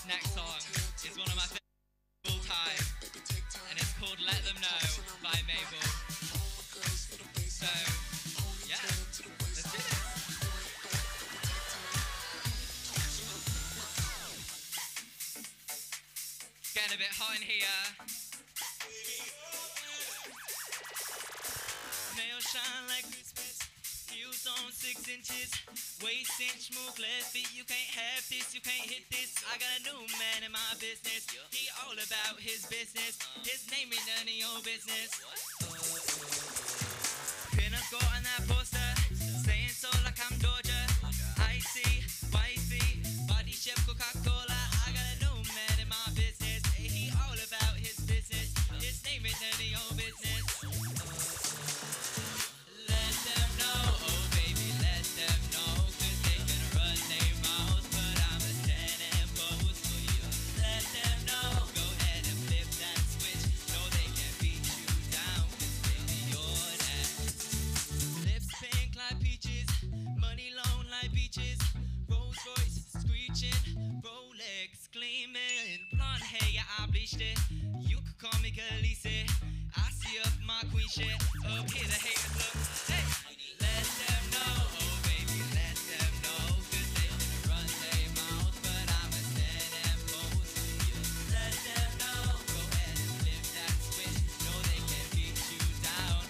next song is one of my favorites of all time, and it's called Let Them Know by Mabel. So, yeah, let's do this. Getting a bit hot in here. Nails shine like Christmas, heels on 6 inches, waist inch, move left feet, you can't have this, you can't hit this. I got a new man in my business, he all about his business, his name ain't none of your business. Pin a score on that poster, saying so like I'm Georgia, icy, wifey, body chef Coca-Cola. I got a new man in my business, he all about his business, his name ain't none of your business. Gleaming, blonde hair, yeah, I bleached it. You could call me Khaleesi. I see up my queen shit. Up here, the haters look. Hey, let them know, oh baby, let them know. 'Cause they can run their mouth, but I'ma stand and pose for you. Let them know, go ahead and flip that switch. No, they can't beat you down.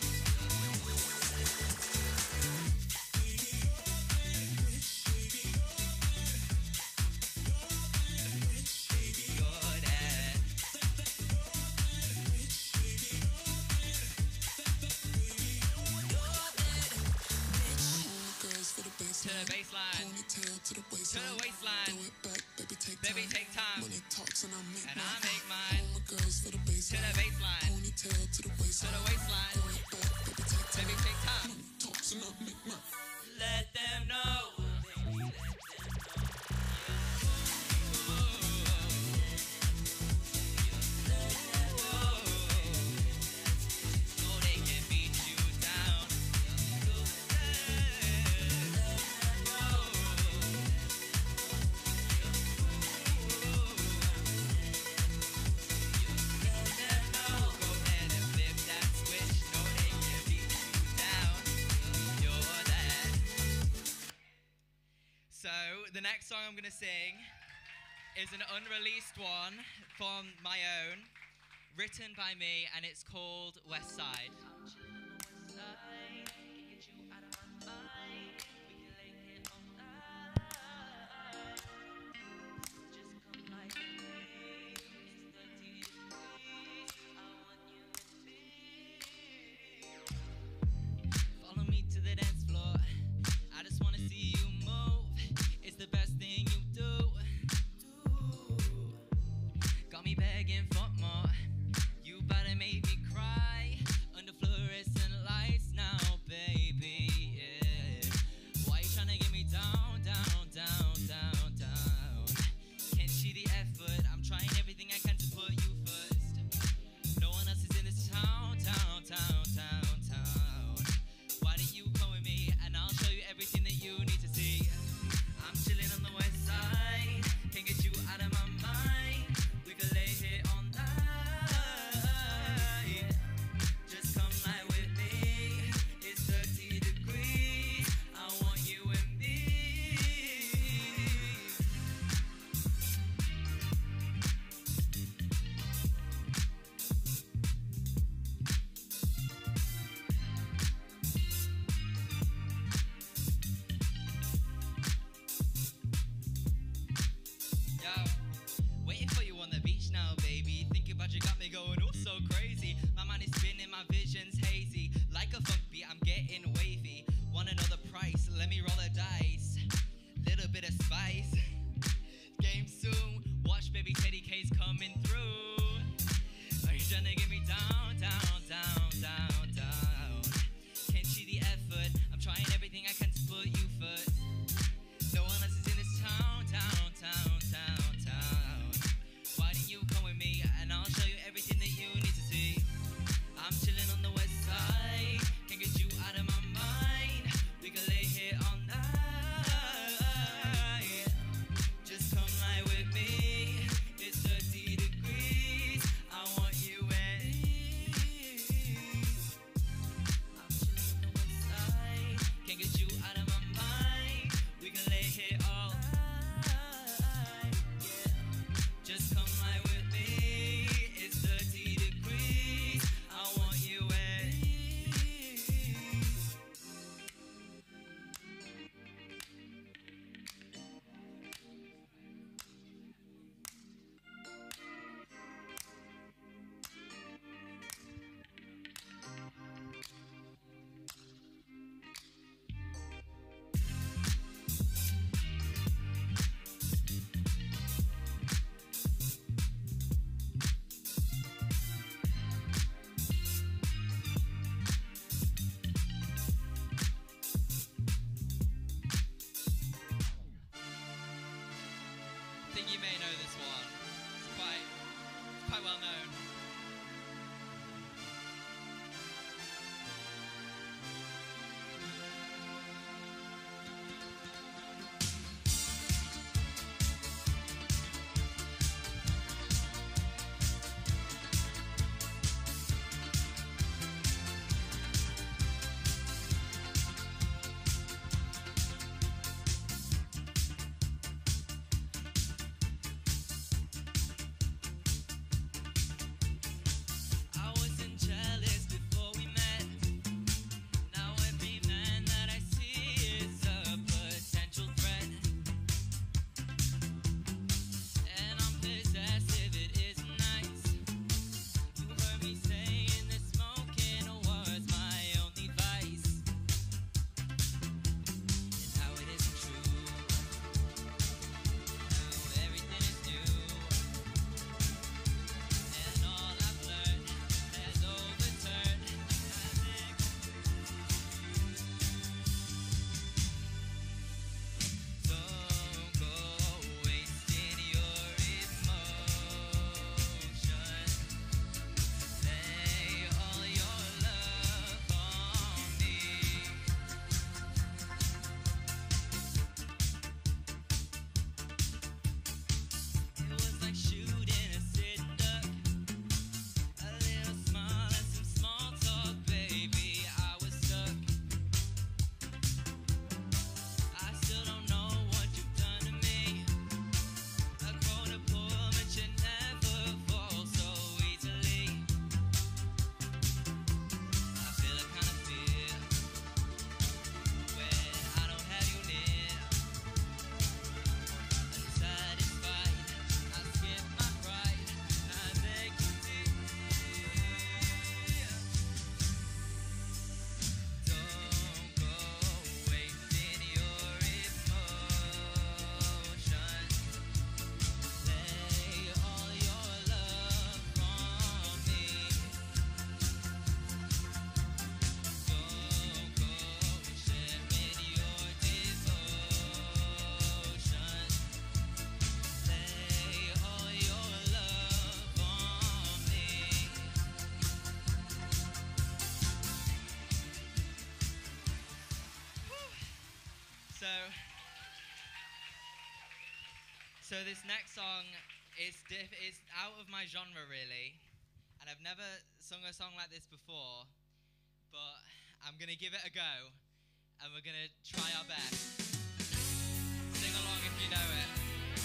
To the baseline, to the waistline, baby take time, and I make mine. To the baseline, to the waistline, baby take time. Let them know. So, the next song I'm going to sing is an unreleased one from my own, written by me, and it's called West Side. Follow me to the dance floor, I just want to see you move. It's the best thing you do. Got me begging for more. You better make me cry under fluorescent lights now, baby. Yeah. Why you tryna get me down, down, down, down, down? Can't see the effort. I'm trying everything I can to put you first. No one else is in this town, town, town, town, town. Why don't you come with me and I'll show you everything that you need to see. I'm chilling on the west side, can't get you out of my mind. We could lay here all night. Just come lie with me. It's 30 degrees. I want you and me. Waiting for you on the beach now, baby. Thinking about you got me going all so crazy. My mind is spinning, my vision's hazy. Like a funk beat, I'm getting wavy. Want another price? Let me roll the dice. Little bit of spice. Game soon. Watch baby Teddy K's coming through. Are you trying to get me down, down, down, down, down? Can't see the effort. I'm trying everything I can to put you first. No one else is in this town, town, town, town, town. Why don't you come with me and I'll show you everything that you need to see. I'm chilling on the west side, can't get you out of my mind. We can lay here all night. Just come lie with me. think you may know this one. It's quite well known. So this next song is out of my genre really, and I've never sung a song like this before, but I'm gonna give it a go, and we're gonna try our best. Sing along if you know it.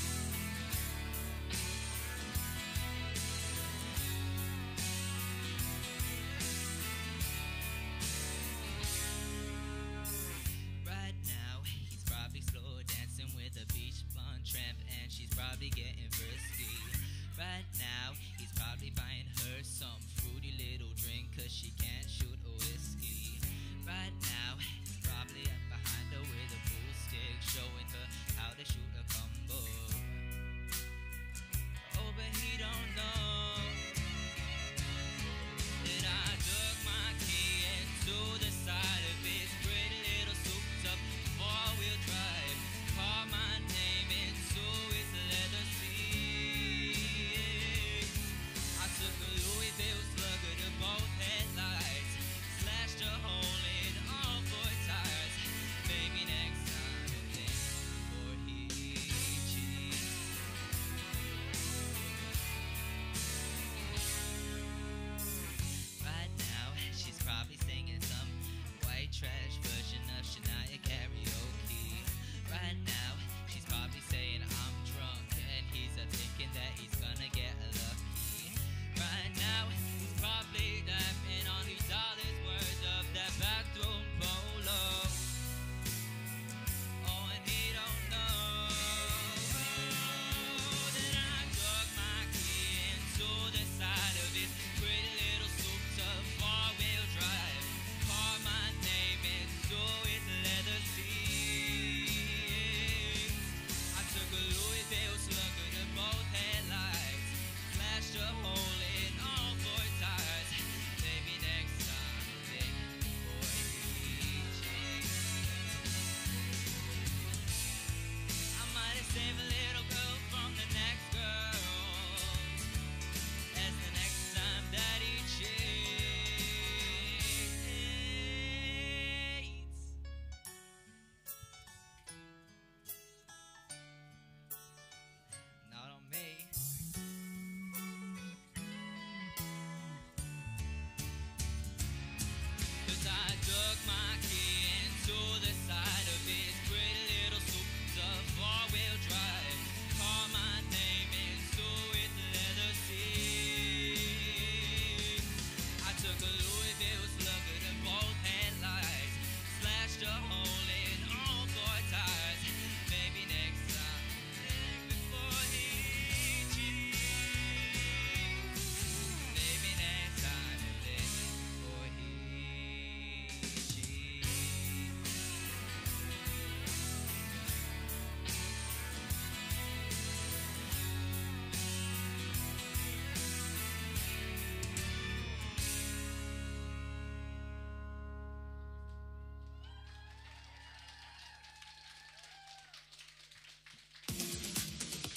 Probably getting frisky. Right now, he's probably buying her some fruity little drink, cause she can't shoot a whiskey. Right now, he's probably up behind her with a pool stick, showing her how to shoot a combo.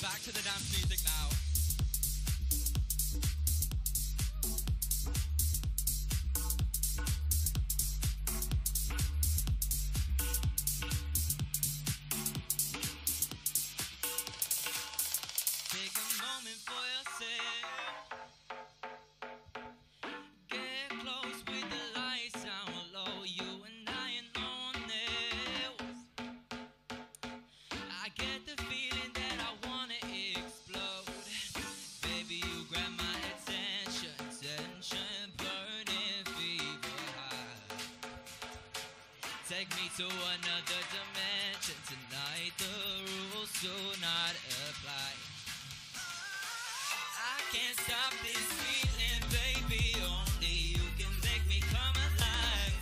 back to the dance music now. Take a moment for yourself. Get close with the lights down low. You and I and no one else. I get the feeling that I wanna explode. Baby, you grab my attention, tension, burning fever high. Take me to another dimension. Tonight the rules do not apply. I can't stop this feeling, baby. Only you can make me come alive.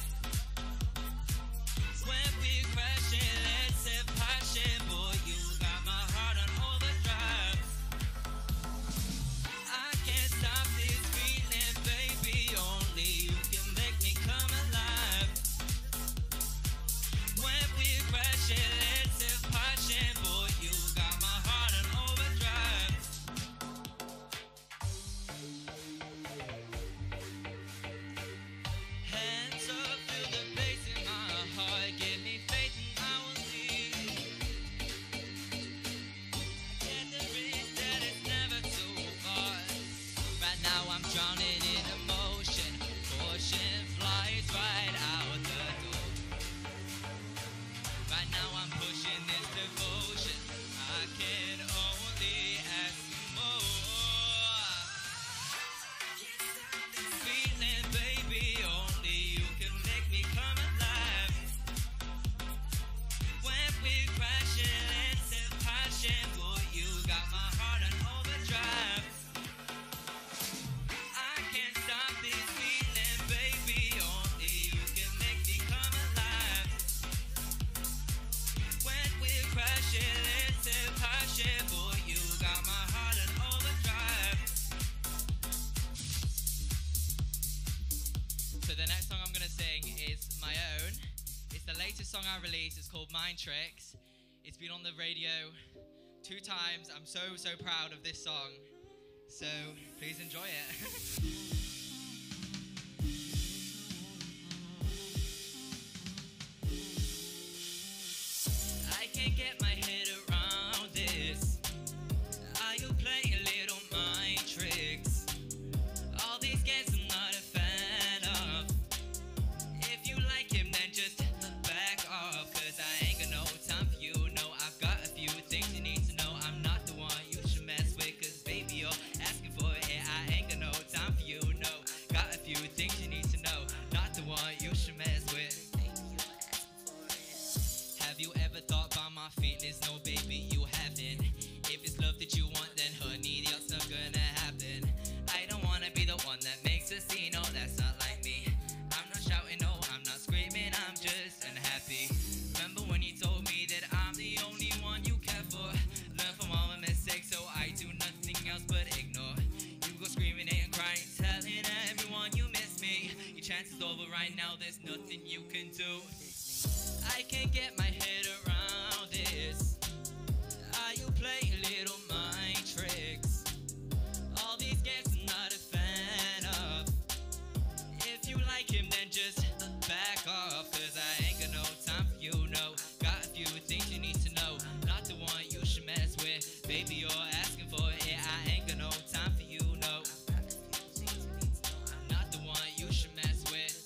When we're crashing, let's have passion. Boy, you got my heart on overdrive. I can't stop this feeling, baby. Only you can make me come alive. When we're crashing, let's have passion. Boy, you got my heart on overdrive. Hands up, feel the bass in my heart. Give me faith and I will lead. Get the reach that it's never too far. Right now I'm drowning in emotion. Caution flies right out the door. Right now I'm pushing this devotion. I can only ask for more. Feeling, baby, only you can make me come alive. When we're crashing, let's have passion. Boy, you got my heart on overdrive. I can't stop this feeling, baby. Only you can make me come alive. When we're crashing, let's have passion. Boy, you got my heart on overdrive. So the next song I'm gonna sing is my own. It's the latest song I released. It's called Mind Tricks. It's been on the radio 2 times. I'm so proud of this song. So please enjoy it. I can't get my head around this. Are you playing little mind tricks? All these games I'm not a fan of. If you like him, then just back off. Cause I ain't got no time for you. No, I've got a few things you need to know. I'm not the one you should mess with. Cause baby, you're asking for it. I ain't got no time for you. No, got a few things you need to know. Not the one you should mess with. Have you ever thought about my feelings? No, baby, you haven't. If it's love that you want, then honey, that's not gonna happen. I don't wanna be the one that makes a scene. No, that's not like me. I'm not shouting, no, I'm not screaming. I'm just unhappy. Remember when you told me that I'm the only one you care for? Learn from all my mistakes, so I do nothing else but ignore. You go screaming and crying, telling everyone you miss me. Your chance is over right now, there's nothing you can do. I can't get my head around this. Are you playing little mind tricks? All these games I'm not a fan of. If you like him, then just back off. Cause I ain't got no time for you, no. Got a few things you need to know. Not the one you should mess with. Baby, you're asking for it. I ain't got no time for you, no. Not the one you should mess with.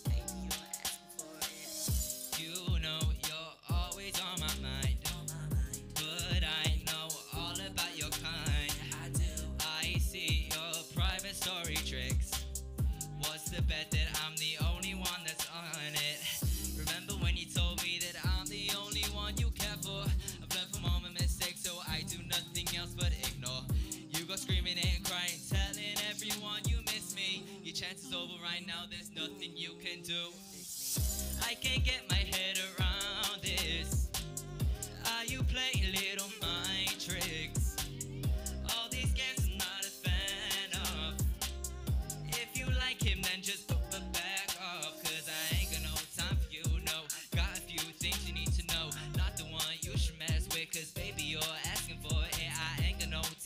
You know you're always on my mind. But I know all about your kind. I see your private story tricks. What's the bet that I'm the only one that's on it? Remember when you told me that I'm the only one you care for? I've learned from all my mistakes, so I do nothing else but ignore. You go screaming and crying, telling everyone you miss me. Your chance is over right now, there's nothing you can do. I can't get my head around this. Are you playing little mind tricks? All these games I'm not a fan of. If you like him, then just back off. Cause I ain't got no time for you, no. Got a few things you need to know. Not the one you should mess with. Cause baby, you're asking for it. I ain't got no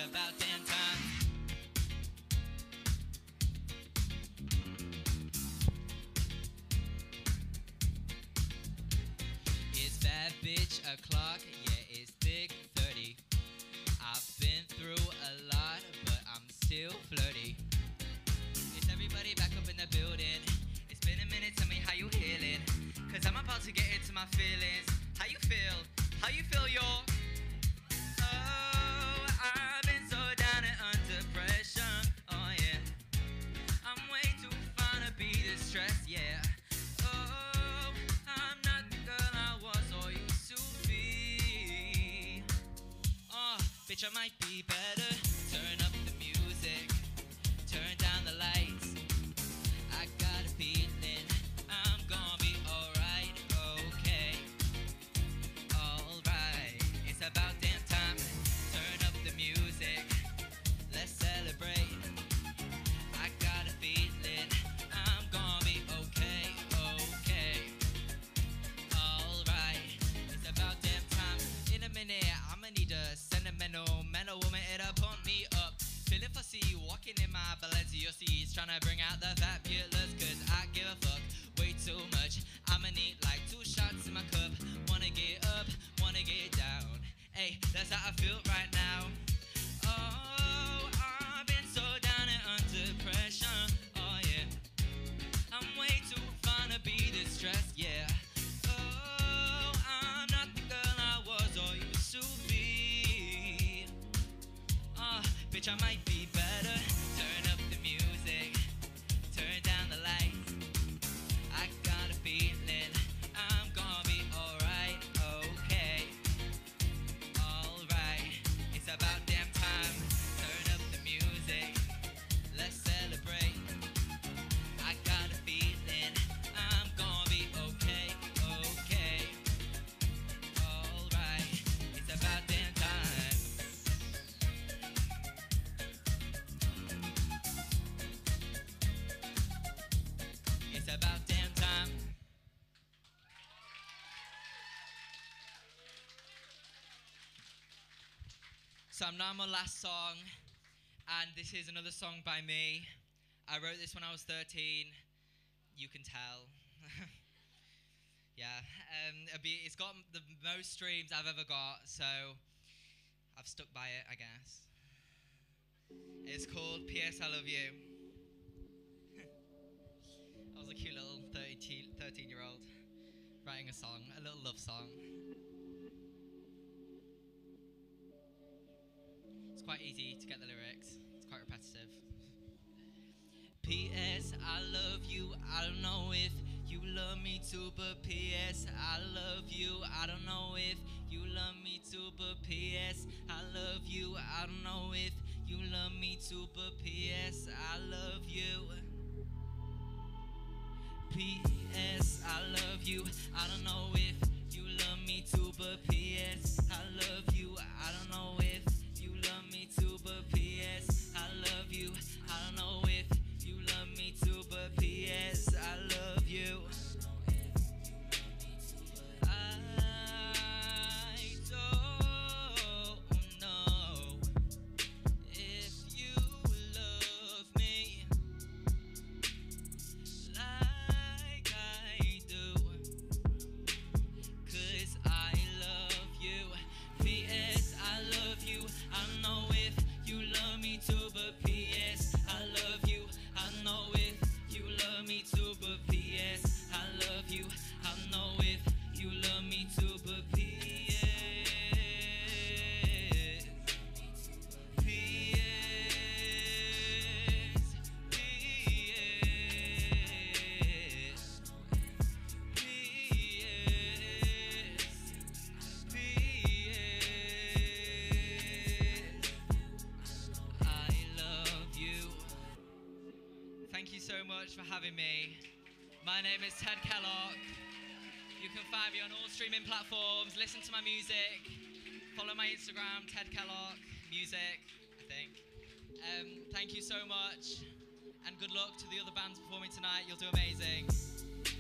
about damn time. It's bad bitch o'clock, yeah, it's thick 30. I've been through a lot, but I'm still flirty. Is everybody back up in the building? It's been a minute, tell me how you healing. Cause I'm about to get into my feelings. How you feel? How you feel, y'all? Oh, I've been so down and under pressure. Oh yeah, I'm way too fine to be distressed, yeah. Oh, I'm not the girl I was or used to be. Oh, bitch, I might be better. Turn up the music, turn down the lights. I got a feeling I'm gonna be alright, okay. Alright, it's about damn time. Turn up the music, let's celebrate. I got a feeling I'm gonna be okay, okay. Alright, it's about damn time. In a minute, I'ma need a sentimental woman, it'll pump me up. Feeling fussy, walking in my Balenciaga seats, trying to bring out the fabulous, cause I give a fuck way too much. I'ma need like 2 shots in my cup. Wanna get up, wanna get down. Hey, that's how I feel right now. Oh, I've been so down and under pressure. Oh yeah, I'm way too fine to be distressed, yeah. Oh, I'm not the girl I was or used to be. Bitch, I might be better. Turn up the music, turn down the lights. I got a feeling I'm gonna be alright, okay. Alright, it's about damn time. Turn up the music, let's celebrate. I got a feeling I'm gonna be okay, okay. Alright, it's about damn time. It's about damn time. So I'm now on my last song, and this is another song by me. I wrote this when I was 13. You can tell. Yeah, it's got the most streams I've ever got, so I've stuck by it, I guess. It's called P.S. I Love You. I was a cute little 13-year-old writing a song, a little love song. It's quite easy to get the lyrics. It's quite repetitive. P.S. I love you. I don't know if you love me too, but P.S. I love you. I don't know if you love me too, but P.S. I love you. I don't know if you love me too, but P.S. I love you. P.S. I love you. I don't know if you love me too, but P.S. I love you. I don't know if you love me too, but P.S. I love you. I don't know if you love me too, but P.S. I love you. I don't know if you love me like I do, 'cause I love you. P.S. I love you. I don't know if you love me too, but P.S. I love you. I don't know if you love me too, but P.S. I love you. I don't know if you love me too, but P.S. P.S. P.S. I love you. Thank you so much for having me. My name is Ted Kellock. You can find me on all streaming platforms, listen to my music, follow my Instagram, Ted Kellock Music, I think. Thank you so much, and good luck to the other bands performing tonight. You'll do amazing.